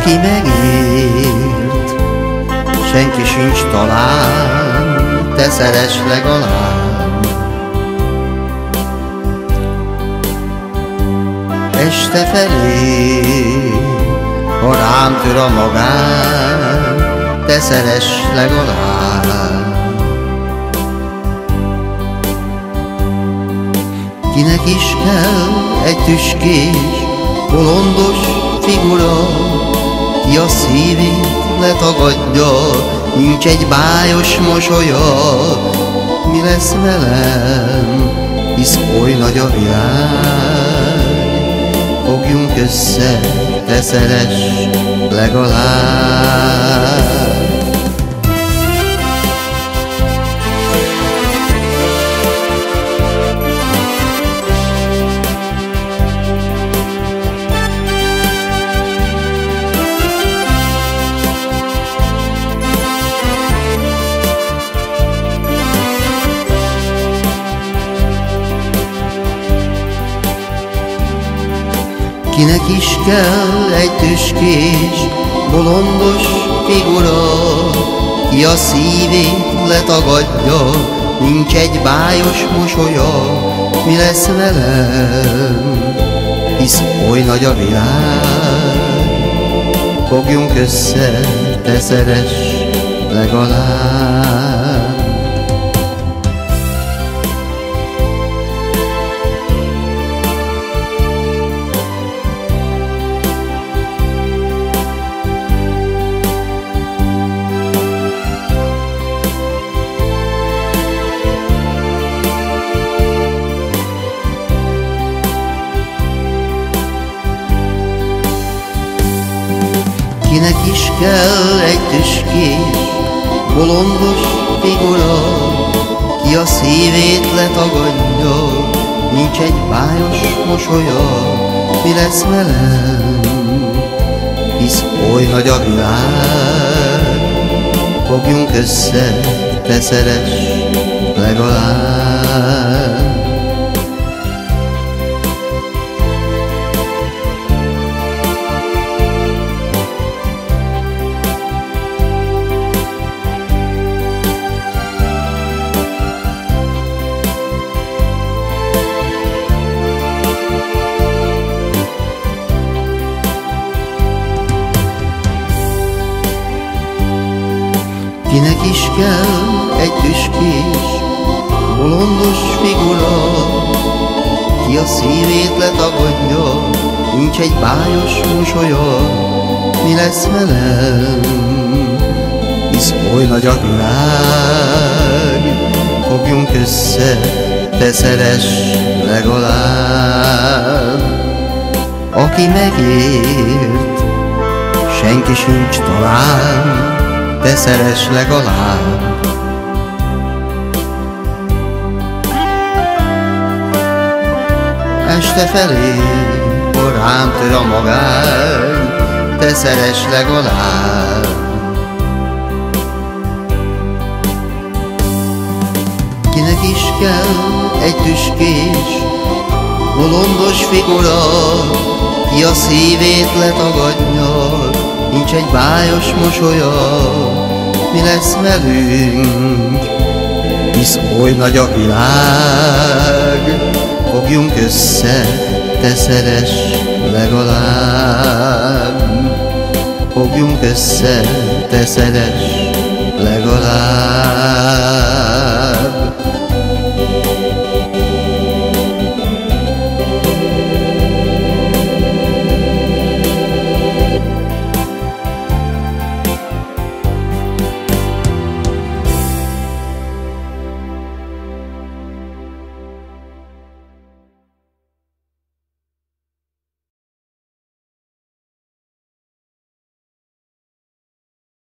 aki megért, senki sincs talán, te szeress legalább. Este felé, ha rám tör a magán, te szeress legalább. Kinek is kell egy tüskés, bolondos figura, ki a szívét letagadja, nincs egy bájos mosolya. Mi lesz velem, hisz oly nagy a világ, fogjunk össze, te szeress legalább. Kinek is kell egy tüskés, bolondos figura, ki a szívét letagadja, nincs egy bájos mosolya. Mi lesz velem, hisz oly nagy a világ, fogjunk össze, te szeress legalább. Kinek is kell egy tüskés, bolondos figura, ki a szívét letagadja, nincs egy bájos mosolya. Mi lesz velem, hisz oly nagy a világ, fogjunk össze, te szeress legalább. Kinek is kell egy tüskés, bolondos figura, ki a szívét letagadja, nincs egy bájos mosolya. Mi lesz velem, hisz oly nagy a világ, fogjunk össze, te szeress legalább. Aki megért, senki sincs talán, te szeress legalább. Este felé, ha rám tör a magány, te szeress legalább. Kinek is kell egy tüskés, bolondos figura, ki a szívét letagadja, nincs egy bájos mosolya. Mi lesz velünk, hisz oly nagy a világ, fogjunk össze, te szeress legalább. Fogjunk össze, te szeress legalább.